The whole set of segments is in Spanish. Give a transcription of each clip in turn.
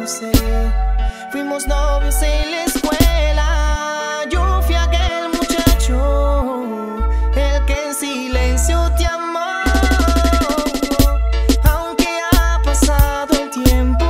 conocer. Fuimos novios en la escuela. Yo fui aquel muchacho, el que en silencio te amó. Aunque ha pasado el tiempo,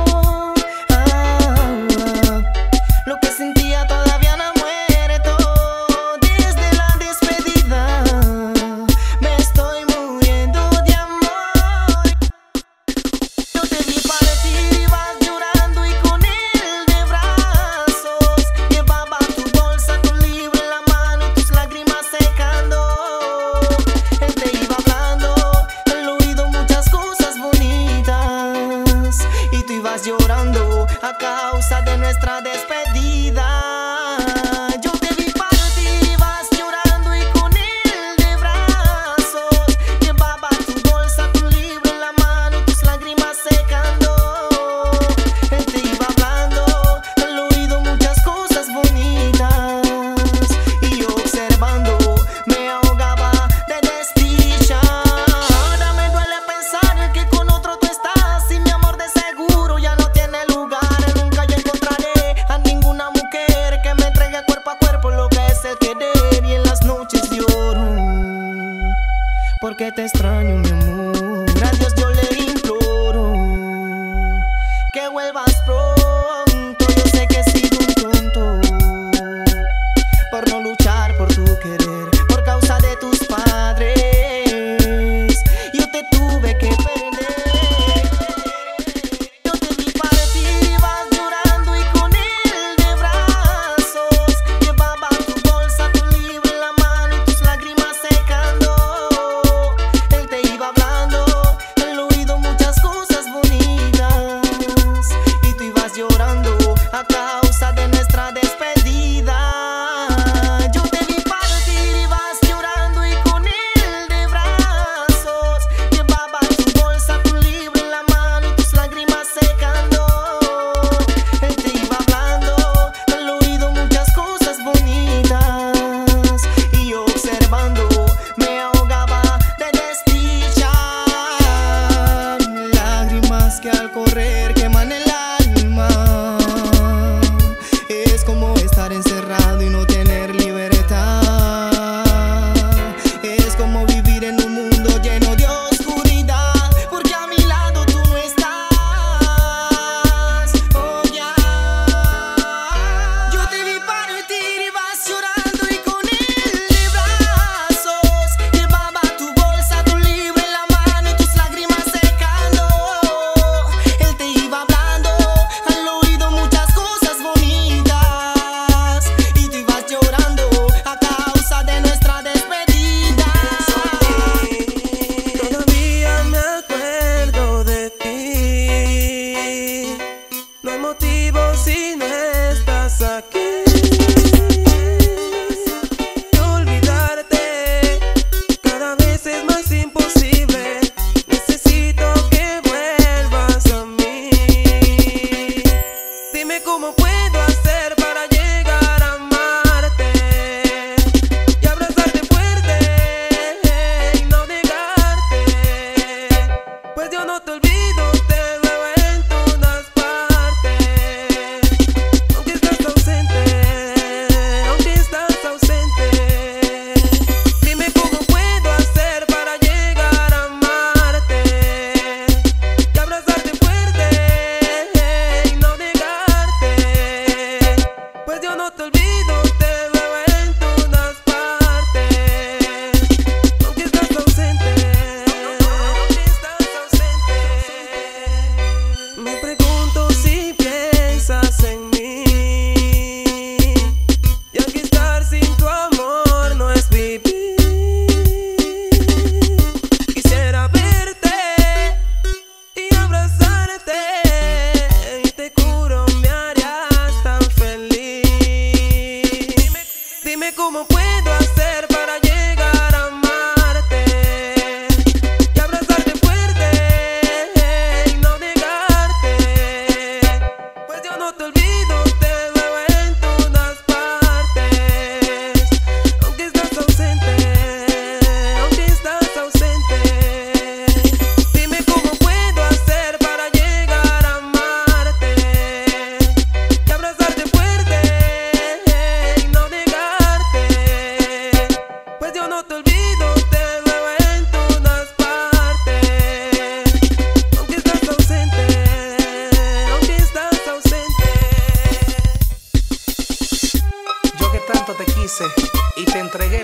lo que sentía todavía no ha muerto. Desde la despedida me estoy muriendo de amor. Yo te vi partir, ibas llorando y con él de brazos. Llevaba tu bolsa, tu libro en la mano y tus lágrimas secando. Él te iba hablando al oído muchas cosas bonitas y tú ibas llorando a causa de nuestra despedida. Yo te vi partir, ibas llorando y con él de brazos. Llevaba tu bolsa, tu libro en la mano y tus lágrimas secando. Él te iba hablando al oído muchas cosas bonitas y yo observando me ahogaba de desdicha. Ahora me duele pensar que con otro tú estás y mi amor de seguro ya no tiene lugar. Nunca yo encontraré a ninguna mujer que me entregue cuerpo a cuerpo lo que es el querer. Y en las noches lloro porque te extraño, mi amor. A Dios yo le imploro que vuelvas pronto. Yo sé que he sido un tonto por no luchar por tu querer. Por causa de tus padres yo te tuve que perder. Yo te vi partir, ibas llorando y con él de brazos. Llevaba tu bolsa, tu libro en la mano y tus lágrimas secando. Él te iba hablando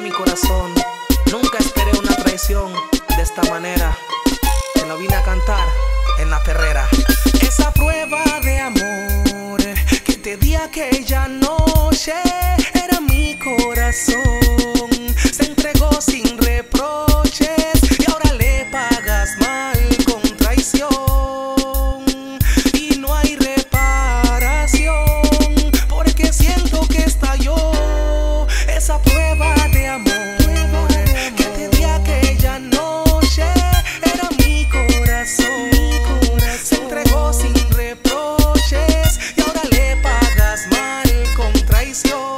mi corazón. Nunca esperé una traición de esta manera. Te lo vine a cantar en la perrera. Esa prueba de amor que te di aquella noche era mi corazón. Se entregó sin reproches y ahora le pagas mal con traición. Y no hay reparación porque siento que estalló esa prueba de amor que te di aquella noche era mi corazón. Se entregó sin reproches y ahora le pagas mal con traición.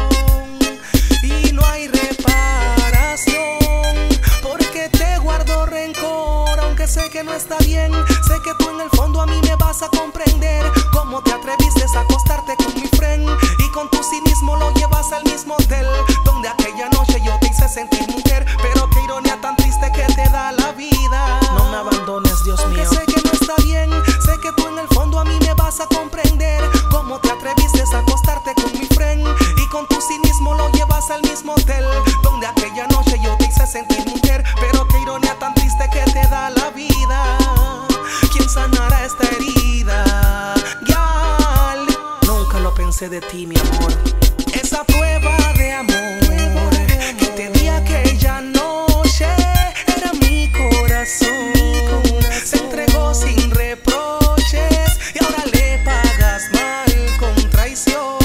Y no hay reparación porque te guardo rencor, aunque sé que no está bien. Sé que tú en el fondo a mí me vas a comprender. Cómo te atreviste a acostarte con mi friend y con tu cinismo lo llevas al mismo hotel donde aquella noche yo te hice sentir mujer. Pero qué ironía tan triste que te da la vida. No me abandones, Dios mío. Aunque sé que no está bien, sé que tú en el fondo a mí me vas a comprender. Cómo te atreviste a acostarte con mi friend y con tu cinismo lo llevas al mismo hotel donde aquella noche yo te hice sentir mujer. Pero qué ironía tan triste que te da la vida. ¿Quién sanará esta herida? Gal, nunca lo pensé de ti, mi amor. Esa prueba de amor que te di aquella noche era mi corazón. Se entregó sin reproches y ahora le pagas mal con traición.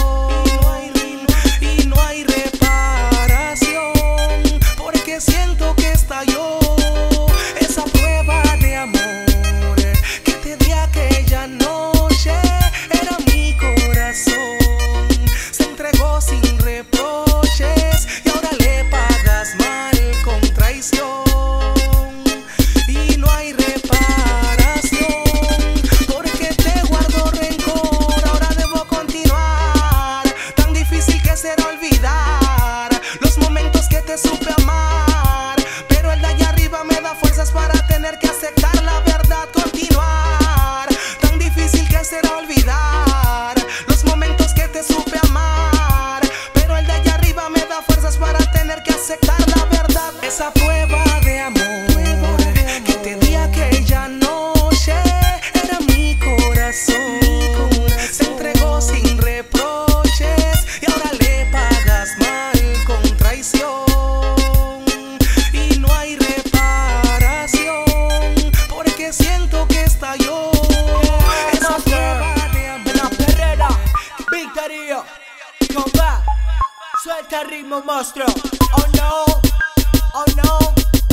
Y no hay reparación porque siento que estalló esa prueba de amor que te di aquella noche era mi corazón. Se entregó sin reproches y ahora le pagas mal con traición. Y no hay reparación porque te guardo rencor. Ahora debo continuar. Tan difícil que será olvidar los momentos que te supe amar, pero el de allá arriba me da fuerzas para tener que aceptar la verdad. Continuar. Tan difícil que será olvidar los momentos que te supe amar, pero el de allá arriba me da fuerzas para tener que aceptar la verdad. Esa prueba de amor que te di aquella noche era mi corazón. Se entregó sin reproches y ahora le pagas mal con traición. Y no hay reparación porque siento que estalló esa prueba de amor. La perrera, Victorio, compa, suelta el ritmo, monstruo. Oh no,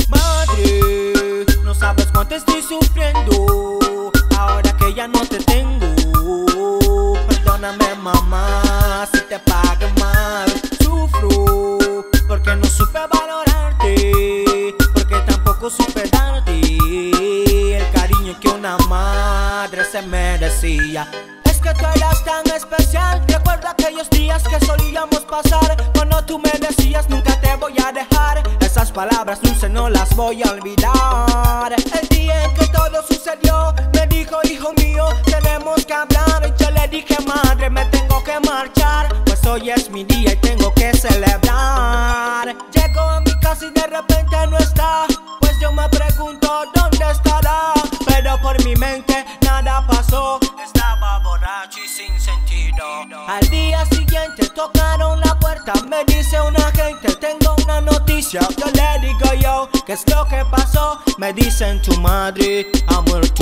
madre, no sabes cuánto estoy sufriendo ahora que ya no te tengo. Perdóname, mamá, si te pagué mal. Sufro porque no supe valorarte, porque tampoco supe darte el cariño que una madre se merecía. Es que tú eras tan especial. Recuerdo aquellos días que solíamos pasar cuando tú me decías nunca te voy a dejar. Esas palabras dulces no las voy a olvidar. El día en que todo sucedió me dijo, hijo mío, tenemos que hablar. Y yo le dije, madre, me tengo que marchar, pues hoy es mi día y tengo que celebrar. Llego a mi casa y de repente no está, pues yo me pregunto dónde estará. Pero por mi mente nada pasó, estaba borracho y sin sentido. Al día siguiente tocaron la puerta, me dice un agente, tengo una noticia. Yo le digo yo, ¿qué es lo que pasó? Me dicen tu madre ha muerto.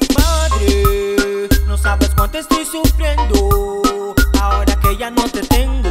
Madre, no sabes cuánto estoy sufriendo ahora que ya no te tengo.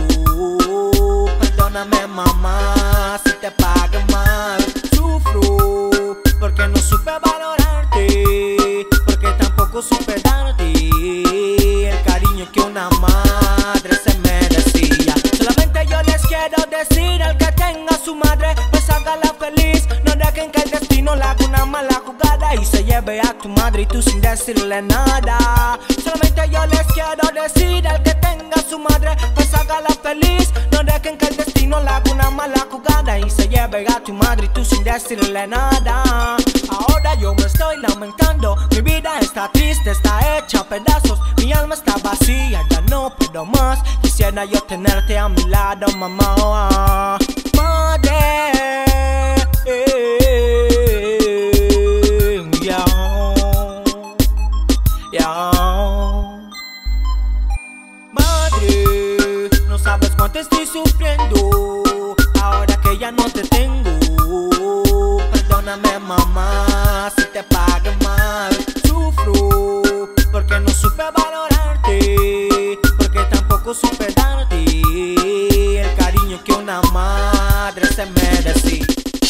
Perdóname, mamá, si te pagué mal. Sufro porque no supe valorarte, porque tampoco supe darte el cariño que una madre se merecía. Solamente yo les quiero decir, al que tenga su madre, pues hágala feliz. No dejen que el destino le haga una mala jugada y se lleve a tu madre y tú sin decirle nada. Solamente yo les quiero decir, al que tenga su madre, pues hágala feliz. No dejen que el destino le haga una mala jugada y se lleve a tu madre y tú sin decirle nada. Ahora yo me estoy lamentando, mi vida está triste, está hecha a pedazos. Mi alma está vacía, ya no puedo más. Quisiera yo tenerte a mi lado, mamá. Madre, te tengo. Perdóname, mamá, si te pagué mal. Sufro porque no supe valorarte, porque tampoco supe darte el cariño que una madre se merece.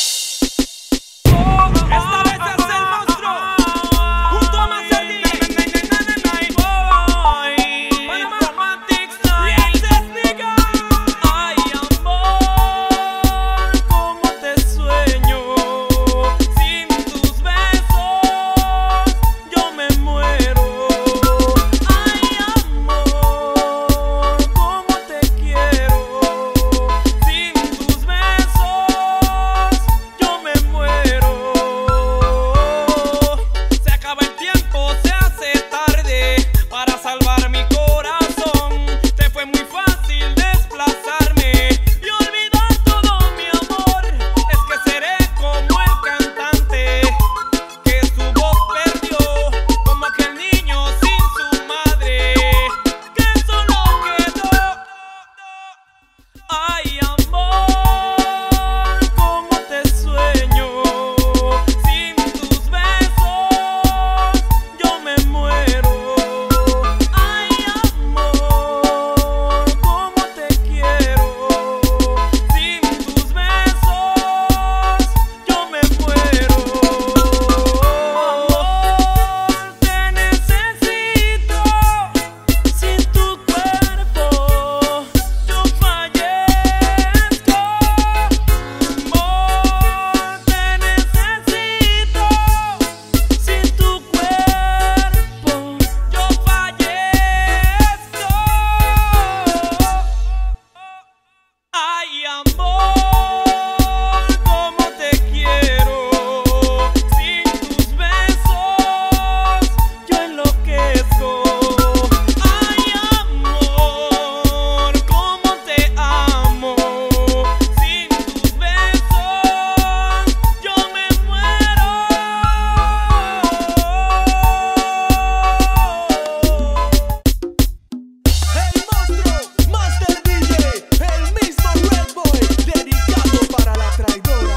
Esta vez es el monstruo junto a Master DJ. Panama Romantic Style. Ay, amor, cómo te sueño. Sin tus besos yo me muero. Ay, amor, cómo te quiero. Sin tus besos yo me muero. Se acaba el tiempo, se hace tarde para salvar mi corazón. Te fue muy fácil desplazarme y olvidar todo mi amor. Es que seré como el cantante que su voz perdió, como aquel niño sin su madre que solo quedó. Ay, amor, cómo te sueño. Sin tus besos yo me muero. Ay, amor, cómo te quiero. Sin tus besos yo me muero. Amor, te necesito. Sin tu cuerpo yo fallezco. Amor, te necesito. Sin tu cuerpo yo fallezco. Ay, amor, cómo te quiero. Sin tus besos yo enloquezco. Ay, amor, cómo te amo. Sin tus besos yo me muero. El monstruo, Master DJ, el mismo Red Boy, dedicado para la traidora.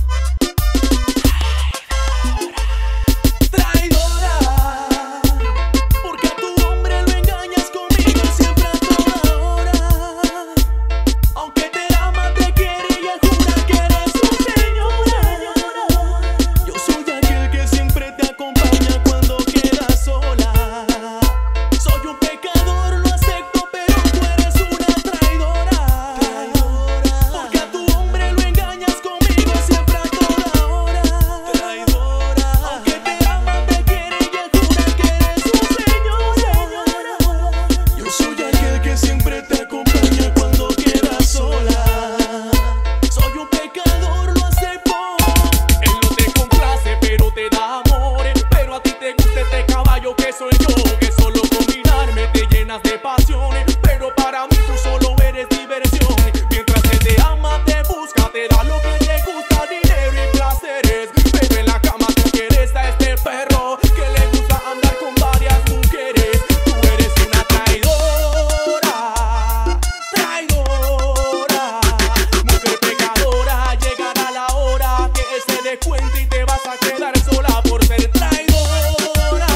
Traidora, porque a tu hombre lo engañas conmigo siempre a toda hora. Aunque te ama, te quiere y ella jura que eres su señora. Yo soy aquel que siempre te acompaña cuando quedas sola. Soy un pecador, lo acepto, pero tú eres una traidora. Porque a tu hombre lo engañas conmigo siempre a toda hora. Aunque te ama, te quiere y ella jura que eres su señora. Yo soy aquel que siempre te acompaña cuando quedas sola. Soy un pecador, lo acepto. Él no te complace, pero te da amor. Pero a ti te gusta este caballo que soy yo, que solo con mirarme te llenas de pasiones. Pero para mí tú solo eres diversión. Mientras él te ama, te busca, te da lo que te gusta, dinero y placeres. Pero en la cama tú quieres a este perro que le gusta andar con varias mujeres. Tú eres una traidora, traidora, mujer pecadora. Llegará la hora que él se dé cuenta y te vas a quedar sola por ser traidora,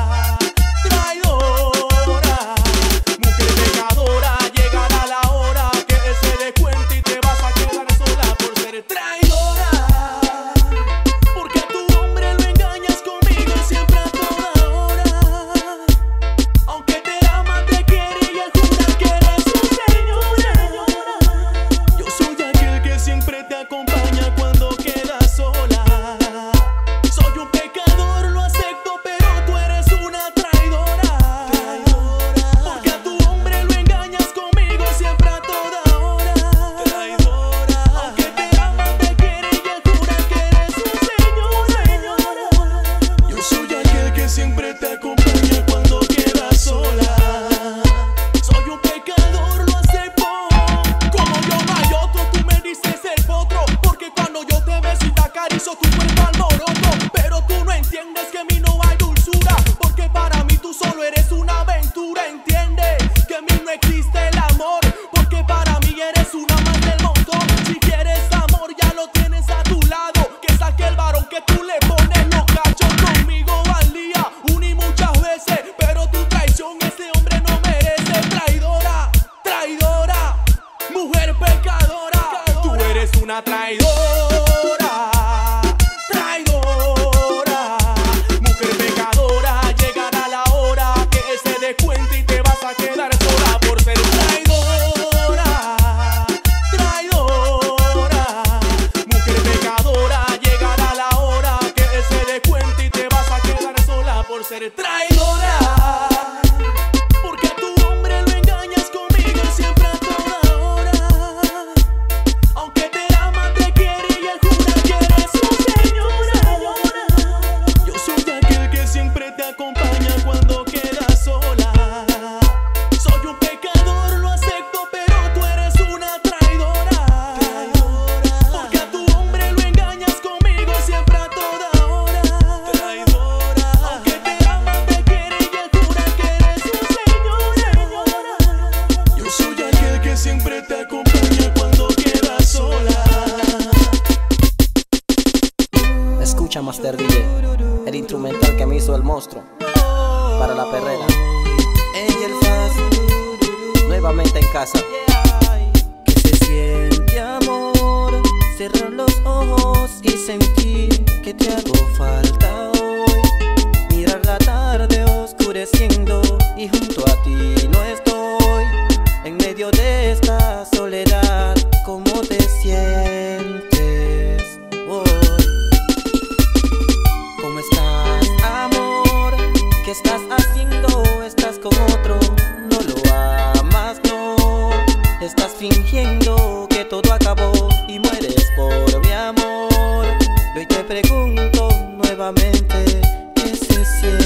traidora, mujer pecadora. Llegará la hora que él se dé cuenta y te vas a quedar sola por ser traidora. Porque a tu hombre lo engañas conmigo siempre a toda hora. Aunque te ama, te quiere y él jura que eres su señora. Yo soy aquel que siempre te acompaña cuando quedas sola. Soy un pecador, lo acepto, pero tú eres una traidora. Porque a tu hombre lo engañas conmigo siempre a toda hora. Aunque te ama, te quiere y él jura que eres su señora. Yo soy aquel que siempre te acompaña cuando quedas sola. Soy un pecador, lo acepto. Como yo no hay otro, tú me dices el potro. Porque cuando yo te beso y te acaricio tu cuerpo alboroto. Pero tú no entiendes que en mí no hay dulzura. Porque para mí tú solo eres una aventura. Entiende que en mí no existe el amor. Porque para mí eres una más del montón. Si quieres amor ya lo ser traidora. Porque a tu hombre lo engañas conmigo siempre a toda hora. Aunque te ama, te quiere y él jura que eres su señora. Yo soy aquel que siempre te acompaña cuando quedas sola. Soy un pecador, lo acepto, pero tú eres una traidora. Porque a tu hombre lo engañas conmigo siempre a toda hora. Aunque te ama, te quiere y él jura que eres su señora. Yo soy aquel que siempre te acompaña cuando quedas sola. Escucha, Master DJ, el instrumental que me hizo el monstruo para la perrera. Angel Fast, nuevamente en casa. Que se siente amor, cerrar los ojos y sentir que te hago falta hoy. Mirar la tarde oscureciendo y junto a ti no estoy. En medio de esta soledad, ¿cómo te sientes hoy? ¿Cómo estás, amor? ¿Qué estás haciendo? ¿Estás con otro? ¿No lo amas? No. Estás fingiendo que todo acabó y mueres por mi amor. Y hoy te pregunto nuevamente, ¿qué se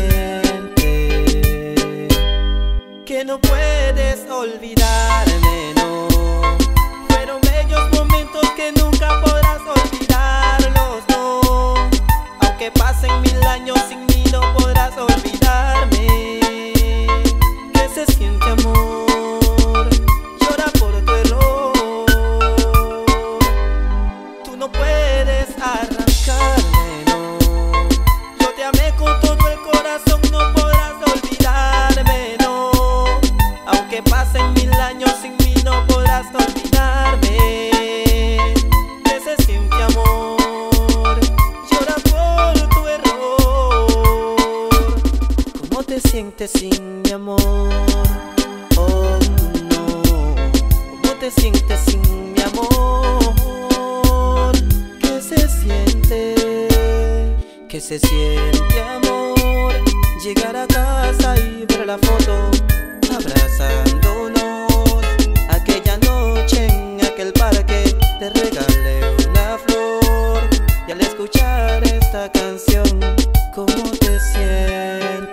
siente? Que no puedes olvidarme, no. Fueron bellos momentos que nunca podrás olvidarlos, no. Aunque pasen 1000 años sin mí no podrás olvidarme. ¿Qué se siente, amor? Llora por tu error. Tú no puedes arrancarme, no. Yo te amé con todo el corazón, no podrás olvidarme, no. Aunque pasen 1000 años sin mí no podrás olvidarme. ¿Qué se siente, amor? Llora por tu error. ¿Cómo te sientes sin mi amor? Oh no. ¿Cómo te sientes sin mi amor? ¿Qué se siente? ¿Qué se siente, amor? Llegar a casa y ver la foto abrazándonos. Aquella noche en aquel parque te regalé una flor. Y al escuchar esta canción, ¿cómo te sientes?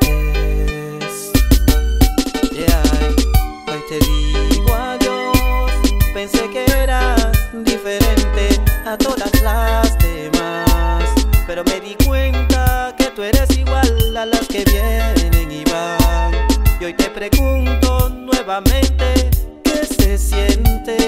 Yeah, hoy te digo adiós. Pensé que eras diferente a todas las demás, pero me di cuenta que tú eres igual a las que vienen y van. Y hoy te pregunto nuevamente, ¿qué se siente?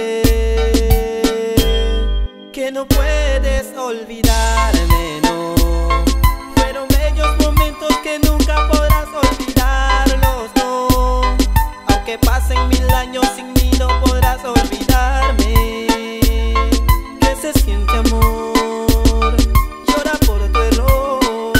Que no puedes olvidarme, no. Fueron bellos momentos que nunca podrás olvidarlos, no. Aunque pasen 1000 años sin mí no podrás olvidarme. ¿Qué se siente, amor? Llora por tu error.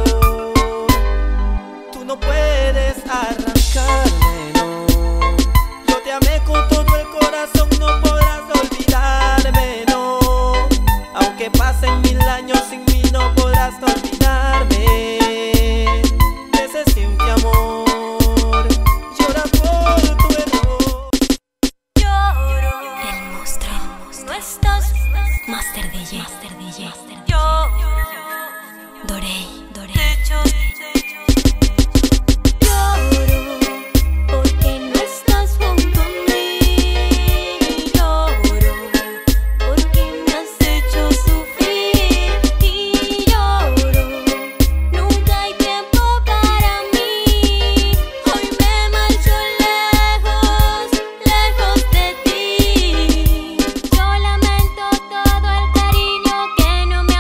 Tú no puedes arrancarme, no. Yo te amé con todo el corazón, no podrás olvidarme, no. Aunque pasen 1000 años sin mí no podrás olvidarme. ¿Qué se siente, amor? Llora por tu error. Lloro, el monstruo, no estás, Master DJ, lloro, Dorey, lloro, porque no estás junto a mí. Lloro, porque me has hecho sufrir. Y lloro, nunca hay tiempo para mí. Hoy me marcho lejos, lejos de ti. Yo lamento todo el cariño que no me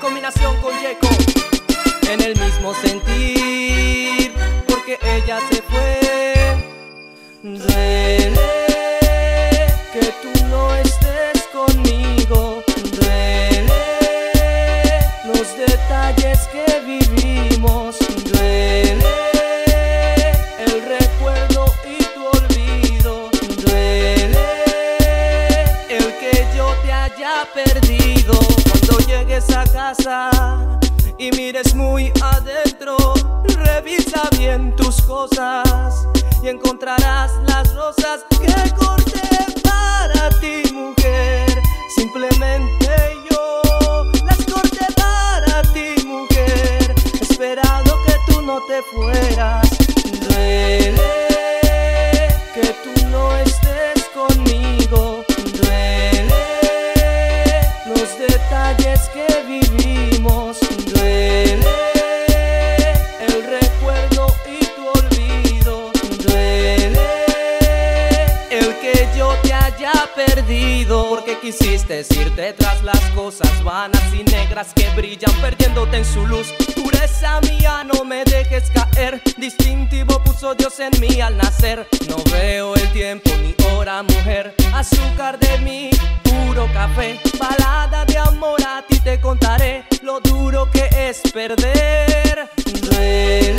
combinación con Yeco. En el mismo sentir, porque ella se fue. Duele que tú no estés conmigo. Duele los detalles que vivimos. Duele el recuerdo y tu olvido. Duele el que yo te haya perdido. Cuando llegues a casa y mires muy adentro, revisa bien tus cosas y encontrarás las rosas que corté para ti, mujer. Simplemente yo las corté para ti, mujer, esperando que tú no te fueras. Duele que tú no estés conmigo. Duele los detalles que vivimos. Duele el recuerdo y tu olvido. Duele el que yo te haya perdido, porque quisiste irte tras las cosas vanas y negras que brillan, perdiéndote en su luz. Pureza mía, no me dejes caer. Distintivo puso Dios en mí al nacer. No veo el tiempo ni hora, mujer. Azúcar de mí, puro café. Balada de amor, a ti te contaré lo duro que es perder. Duele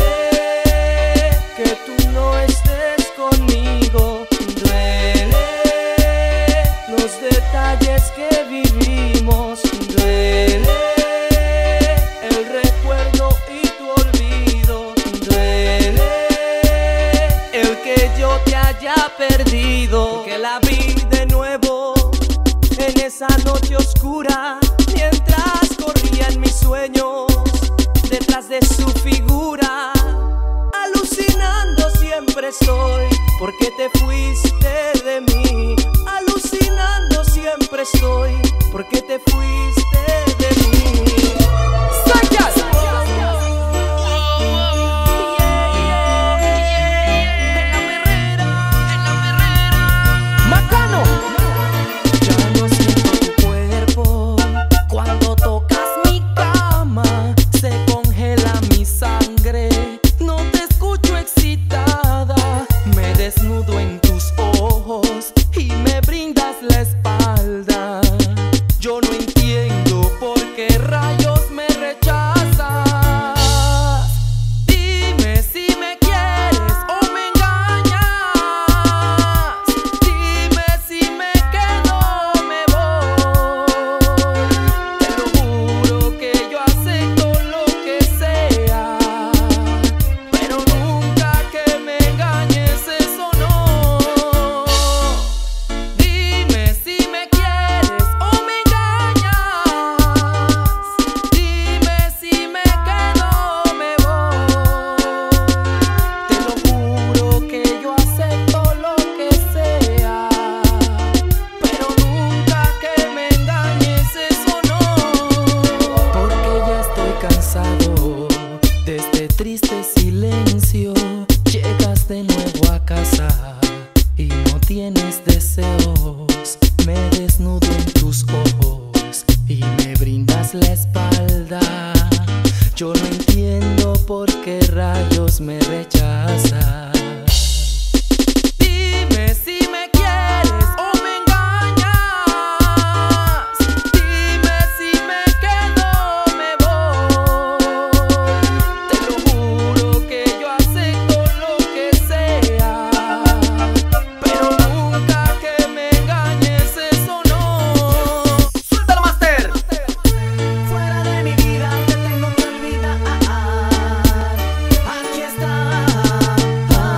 que tú no estés conmigo. Duele los detalles que vivimos. Duele el recuerdo y tu olvido. Duele el que yo te haya perdido, porque la vi de nuevo en esa noche oscura, mientras corría en mis sueños detrás de su figura. Alucinando siempre estoy, porque te fuiste de mí. Alucinando siempre estoy, porque te fuiste de mí. ¡Sayas! ¡Macano! Ya no siento tu cuerpo. Cuando tocas mi cama, se congela mi sangre. No te escucho excitada. Me desnudo en tus ojos y me brindas la espalda. Yo no entiendo por qué rayos me rechazas. Dime si me quieres o me engañas. Dime si me quedo o me voy. Te lo juro que yo acepto lo que sea, pero nunca que me engañes, eso no. Dime si me quieres o me engañas. Dime si me quedo o me voy. Te lo juro que yo acepto lo que sea, pero nunca que me engañes, eso no. Porque ya estoy cansado de este triste silencio. Llegas de nuevo a casa y no tienes deseos. Me desnudo en tus ojos y me brindas la espalda. Yo no entiendo por qué rayos me rechazas. Dime si me quieres o me engañas. Dime si me quedo o me voy. Te lo juro que yo acepto lo que sea, pero nunca que me engañes, eso no. ¡Suéltalo, Master! Fuera de mi vida te tengo que olvidar. Aquí está.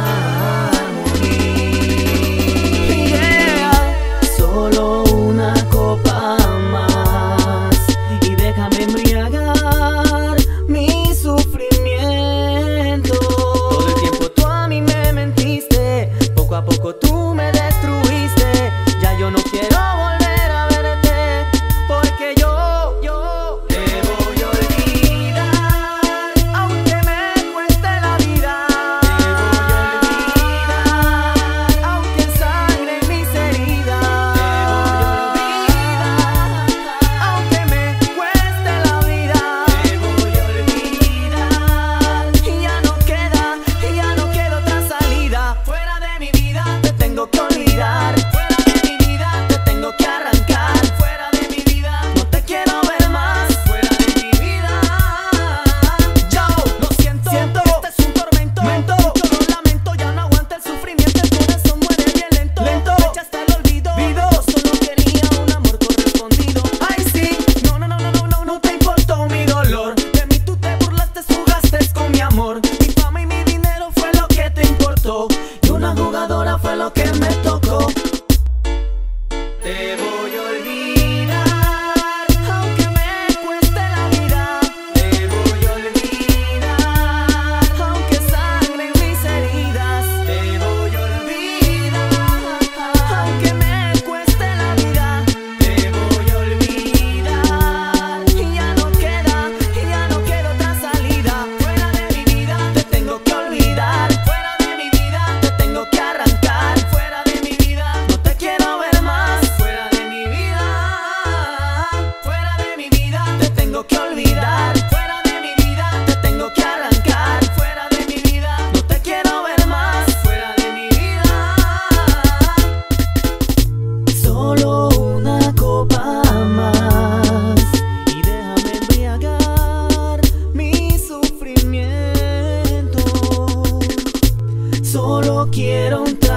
quiero un